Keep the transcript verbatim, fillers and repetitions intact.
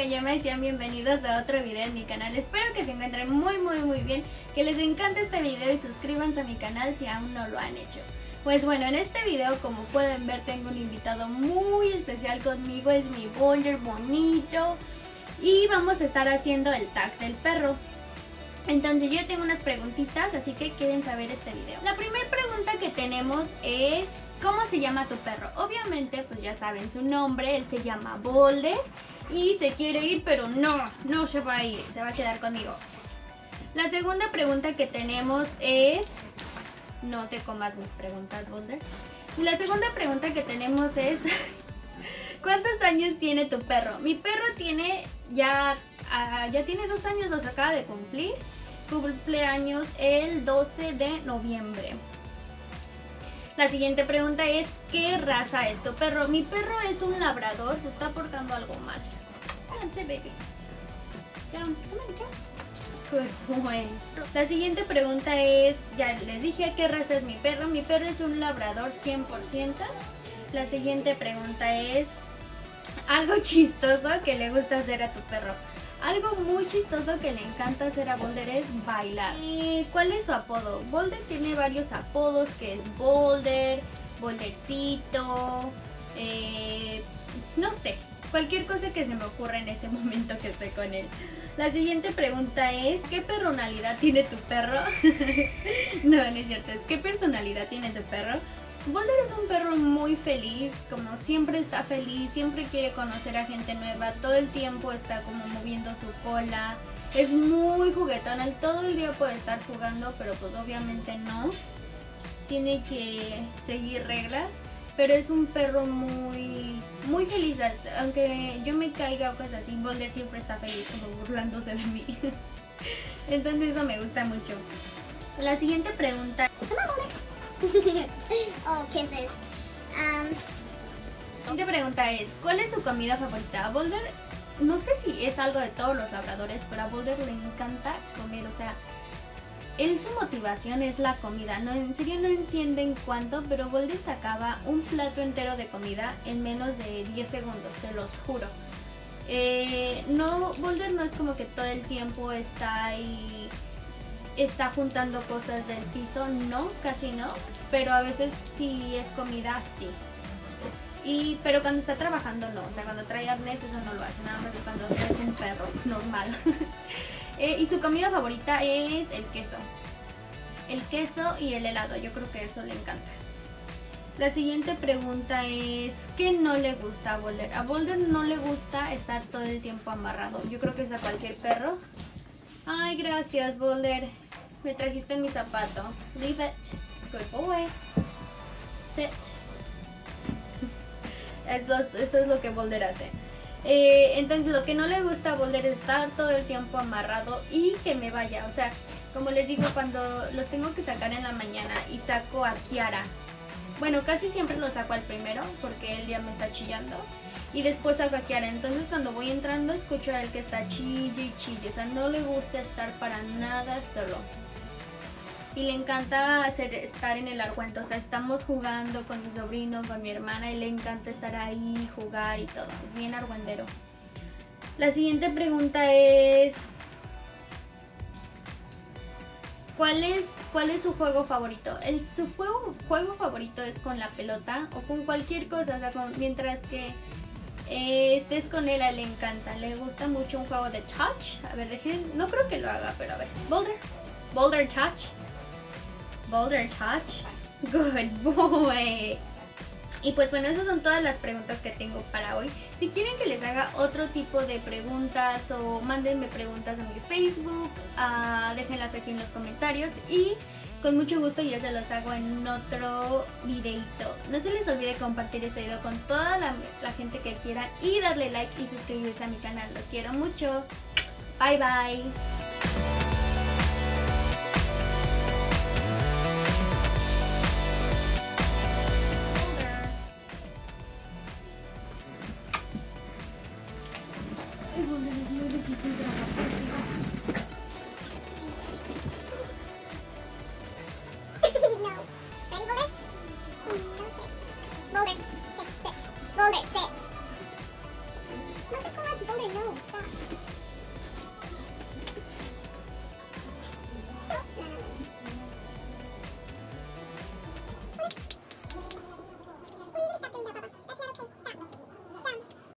Nakayama y sean bienvenidos a otro video en mi canal. Espero que se encuentren muy muy muy bien, que les encante este video y suscríbanse a mi canal si aún no lo han hecho. Pues bueno, en este video, como pueden ver, tengo un invitado muy especial conmigo, es mi boulder bonito y vamos a estar haciendo el tag del perro. Entonces yo tengo unas preguntitas, así que quieren saber este video. La primera pregunta que tenemos es: ¿cómo se llama tu perro? Obviamente pues ya saben su nombre, él se llama Boulder y se quiere ir, pero no, no se va a ir, se va a quedar conmigo. La segunda pregunta que tenemos es... No te comas mis preguntas, Boulder. Y la segunda pregunta que tenemos es... ¿cuántos años tiene tu perro? Mi perro tiene ya, uh, ya tiene dos años, los acaba de cumplir. Cumpleaños el doce de noviembre. La siguiente pregunta es: ¿qué raza es tu perro? Mi perro es un labrador, se está portando algo mal. Véanse, baby. Jump, come on, jump. Good boy. La siguiente pregunta es, ya les dije qué raza es mi perro. Mi perro es un labrador cien por ciento. La siguiente pregunta es: algo chistoso que le gusta hacer a tu perro. Algo muy chistoso que le encanta hacer a Boulder es bailar. ¿Y cuál es su apodo? Boulder tiene varios apodos, que es Boulder, Bouldercito, eh, no sé, cualquier cosa que se me ocurra en ese momento que estoy con él. La siguiente pregunta es: ¿qué personalidad tiene tu perro? No, no es cierto, es ¿qué personalidad tiene tu perro? Boulder es un perro muy feliz, como siempre está feliz, siempre quiere conocer a gente nueva, todo el tiempo está como moviendo su cola, es muy juguetón, él todo el día puede estar jugando, pero pues obviamente no, tiene que seguir reglas, pero es un perro muy, muy feliz, aunque yo me caiga o cosas así, Boulder siempre está feliz, como burlándose de mí, entonces eso me gusta mucho. La siguiente pregunta... Oh, kisses. Um, La siguiente pregunta es: ¿cuál es su comida favorita? A Boulder, no sé si es algo de todos los labradores, pero a Boulder le encanta comer, o sea, él su motivación es la comida. No, en serio no entienden cuánto, pero Boulder sacaba un plato entero de comida en menos de diez segundos, se los juro. Eh, no, Boulder no es como que todo el tiempo está ahí... está juntando cosas del piso, no, casi no, pero a veces si es comida, sí. Y, pero cuando está trabajando no, o sea, cuando trae arnés eso no lo hace, nada más cuando es un perro normal. eh, y su comida favorita es el queso, el queso y el helado, yo creo que eso le encanta. La siguiente pregunta es: ¿qué no le gusta a Boulder? A Boulder no le gusta estar todo el tiempo amarrado, yo creo que es a cualquier perro. Ay, gracias, Boulder. Me trajiste mi zapato. Leave it. Good boy. Sit. Eso, eso es lo que Boulder hace. Eh, entonces, lo que no le gusta a Boulder es estar todo el tiempo amarrado y que me vaya. O sea, como les digo, cuando los tengo que sacar en la mañana y saco a Kiara. Bueno, casi siempre lo saco al primero porque él ya me está chillando. Y después saco a Kiara, entonces cuando voy entrando escucho a él que está chille y chille, o sea, no le gusta estar para nada solo. Y le encanta hacer, estar en el argüento, o sea, estamos jugando con mi sobrino, con mi hermana, y le encanta estar ahí, jugar y todo, es bien argüendero. La siguiente pregunta es: ¿cuál es, cuál es su juego favorito? El, su juego, juego favorito es con la pelota o con cualquier cosa, o sea, con, mientras que... Eh, estés con él, a él le encanta, le gusta mucho un juego de touch. A ver, dejen, no creo que lo haga, pero a ver. Boulder, Boulder touch, Boulder touch, good boy. Y pues bueno, esas son todas las preguntas que tengo para hoy. Si quieren que les haga otro tipo de preguntas o mándenme preguntas a mi Facebook, uh, déjenlas aquí en los comentarios y con mucho gusto ya se los hago en otro videito. No se les olvide compartir este video con toda la, la gente que quieran y darle like y suscribirse a mi canal. Los quiero mucho. Bye bye. no. Ready, Boulder? Boulder.